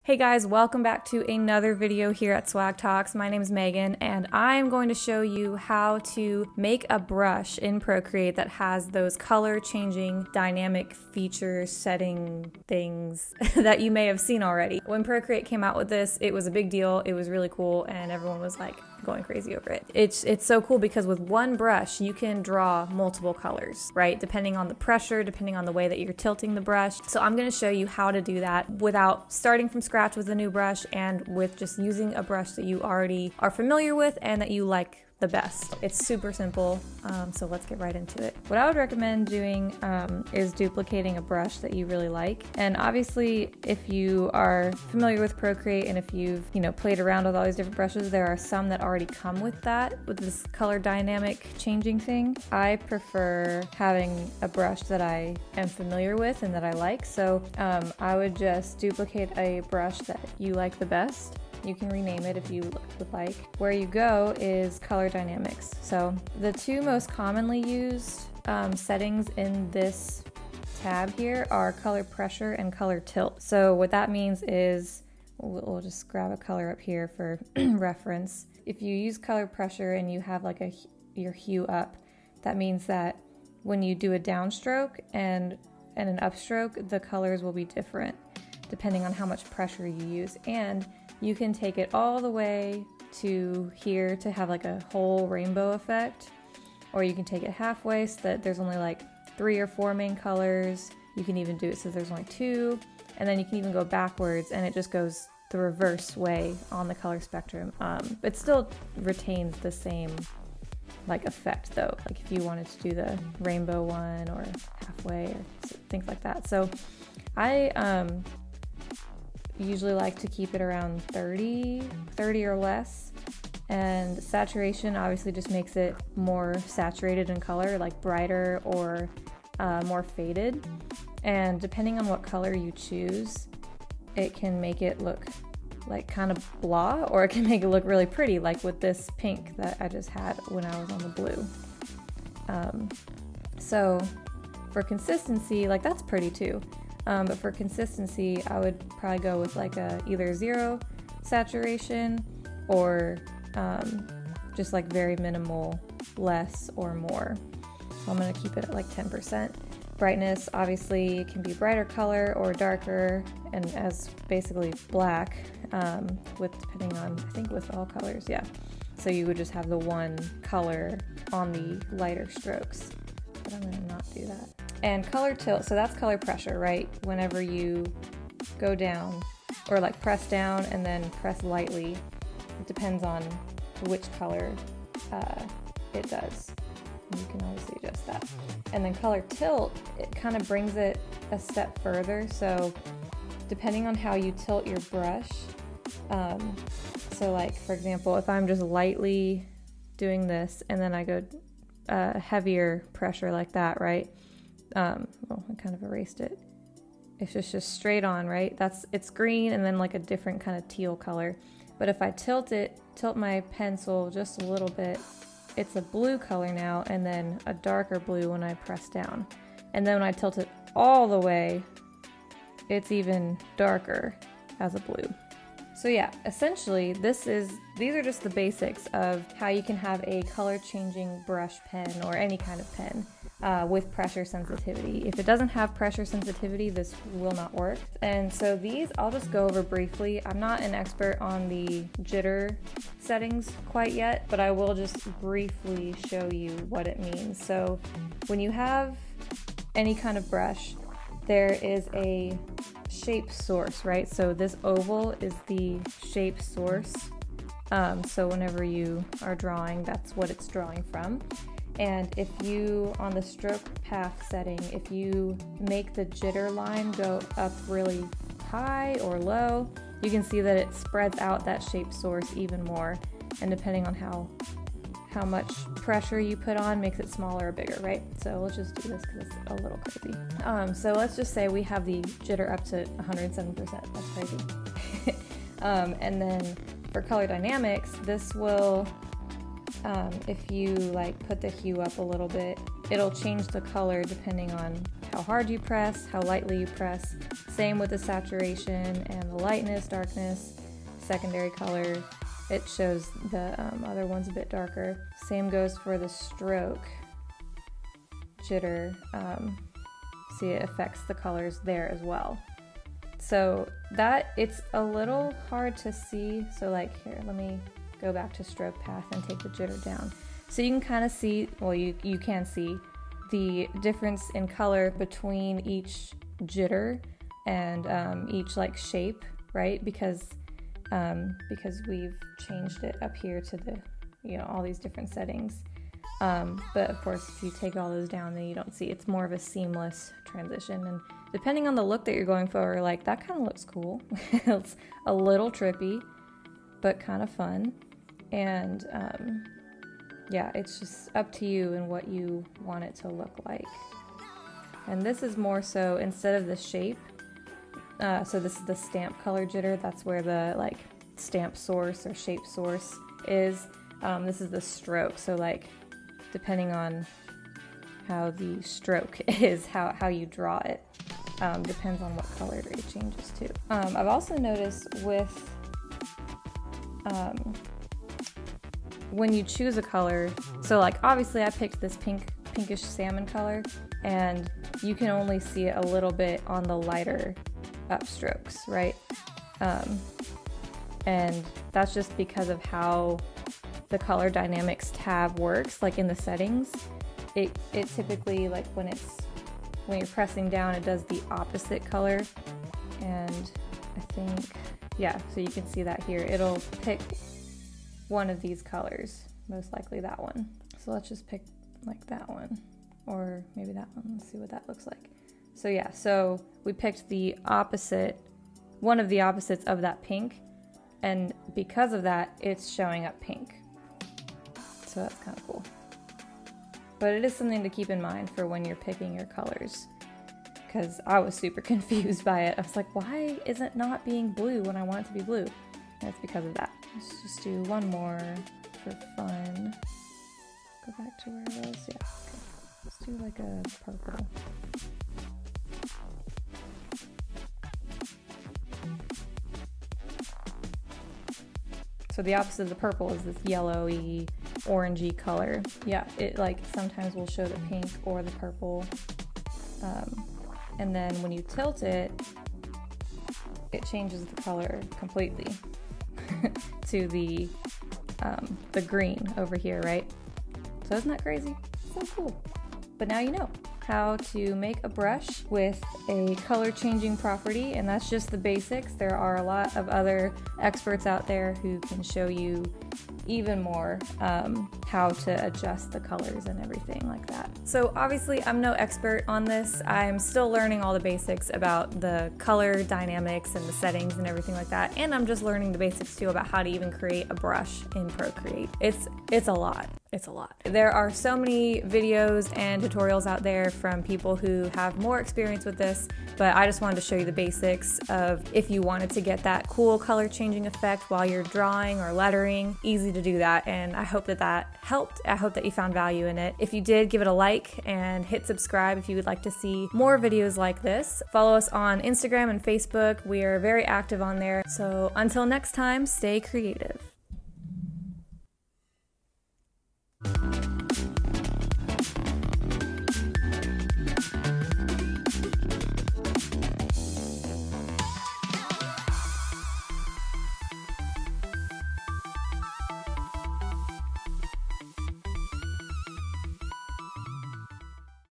Hey guys, welcome back to another video here at Swag Talks. My name is Megan and I'm going to show you how to make a brush in Procreate that has those color changing dynamic feature setting things that you may have seen already. When Procreate came out with this, it was a big deal, it was really cool, and everyone was like going crazy over it. It's so cool because with one brush you can draw multiple colors, right? Depending on the pressure, depending on the way that you're tilting the brush. So I'm going to show you how to do that without starting from scratch with a new brush and with just using a brush that you already are familiar with and that you like the best. It's super simple, so let's get right into it. What I would recommend doing is duplicating a brush that you really like. And obviously, if you are familiar with Procreate and if you've played around with all these different brushes, there are some that already come with that, with this color dynamic changing thing. I prefer having a brush that I am familiar with and that I like, so I would just duplicate a brush that you like the best. You can rename it if you would like. Where you go is color dynamics. So the two most commonly used settings in this tab here are color pressure and color tilt. So what that means is, we'll just grab a color up here for reference. If you use color pressure and you have like your hue up, that means that when you do a downstroke and an upstroke, the colors will be different depending on how much pressure you use. And you can take it all the way to here to have like a whole rainbow effect, or you can take it halfway so that there's only like 3 or 4 main colors. You can even do it so there's only 2, and then you can even go backwards and it just goes the reverse way on the color spectrum. It still retains the same like effect though, like if you wanted to do the rainbow one or halfway or things like that. So I usually like to keep it around 30 or less, and saturation obviously just makes it more saturated in color, like brighter or more faded, and depending on what color you choose, it can make it look like kind of blah, or it can make it look really pretty, like with this pink that I just had when I was on the blue. So for consistency, like that's pretty too. But for consistency, I would probably go with like a either 0 saturation or just like very minimal, less or more. So I'm going to keep it at like 10%. Brightness, obviously, it can be brighter color or darker, and as basically black, with depending on, I think with all colors, yeah. So you would just have the one color on the lighter strokes, but I'm going to not do that. And color tilt, so that's color pressure, right? Whenever you go down or like press down and then press lightly, it depends on which color it does. And you can obviously adjust that. And then color tilt, it kind of brings it a step further. So depending on how you tilt your brush, so like for example, if I'm just lightly doing this and then I go heavier pressure like that, right? Well, I kind of erased it. It's just straight on, right? It's green and then like a different kind of teal color. But if I tilt my pencil just a little bit, it's a blue color now, and then a darker blue when I press down. And then when I tilt it all the way, it's even darker as a blue. So yeah, essentially these are just the basics of how you can have a color changing brush pen or any kind of pen with pressure sensitivity. If it doesn't have pressure sensitivity, this will not work. And so these I'll just go over briefly. I'm not an expert on the jitter settings quite yet, but I will just briefly show you what it means. So when you have any kind of brush, there is a shape source, right? So this oval is the shape source. So whenever you are drawing, that's what it's drawing from. And if you, on the stroke path setting, if you make the jitter line go up really high or low, you can see that it spreads out that shape source even more. And depending on how much pressure you put on makes it smaller or bigger, right? So let's just do this because it's a little crazy. So let's just say we have the jitter up to 107%. That's crazy. And then for color dynamics, this will, if you like put the hue up a little bit, it'll change the color depending on how hard you press, how lightly you press. Same with the saturation and the lightness, darkness, secondary color. It shows the other ones a bit darker. Same goes for the stroke, jitter. See, it affects the colors there as well. So that, it's a little hard to see. So like here, let me go back to stroke path and take the jitter down. So you can kind of see, well, you can see the difference in color between each jitter and each like shape, right? Because we've changed it up here to the, you know, all these different settings. But of course, if you take all those down, then you don't see. It's more of a seamless transition. And depending on the look that you're going for, like, that kind of looks cool. It's a little trippy, but kind of fun. And yeah, it's just up to you and what you want it to look like. And this is more so, instead of the shape, so this is the stamp color jitter. That's where the like stamp source or shape source is. This is the stroke. So like, depending on how the stroke is, how you draw it, depends on what color it changes to. I've also noticed with when you choose a color, so like obviously I picked this pinkish salmon color, and you can only see it a little bit on the lighter upstrokes, right? And that's just because of how the color dynamics tab works. Like in the settings, it typically, like when you're pressing down, it does the opposite color. And I think, yeah, so you can see that here. It'll pick one of these colors, most likely that one. So let's just pick like that one, or maybe that one. Let's see what that looks like. So yeah, so we picked the opposite, one of the opposites of that pink, and because of that, it's showing up pink. So that's kind of cool. But it is something to keep in mind for when you're picking your colors, because I was super confused by it. I was like, why is it not being blue when I want it to be blue? And it's because of that. Let's just do one more for fun. Go back to where it was. Yeah, okay. Let's do like a purple. So the opposite of the purple is this yellowy, orangey color. Yeah, it like sometimes will show the pink or the purple. And then when you tilt it, it changes the color completely to the green over here, right? So isn't that crazy? So cool. But now you know how to make a brush with a color changing property, and that's just the basics. There are a lot of other experts out there who can show you even more how to adjust the colors and everything like that. So obviously I'm no expert on this. I'm still learning all the basics about the color dynamics and the settings and everything like that, and I'm just learning the basics too about how to even create a brush in Procreate. It's a lot. It's a lot. There are so many videos and tutorials out there from people who have more experience with this, but I just wanted to show you the basics of if you wanted to get that cool color changing effect while you're drawing or lettering, easy to do that, and I hope that that helped. I hope that you found value in it. If you did, give it a like and hit subscribe if you would like to see more videos like this. Follow us on Instagram and Facebook. We are very active on there. So until next time, stay creative.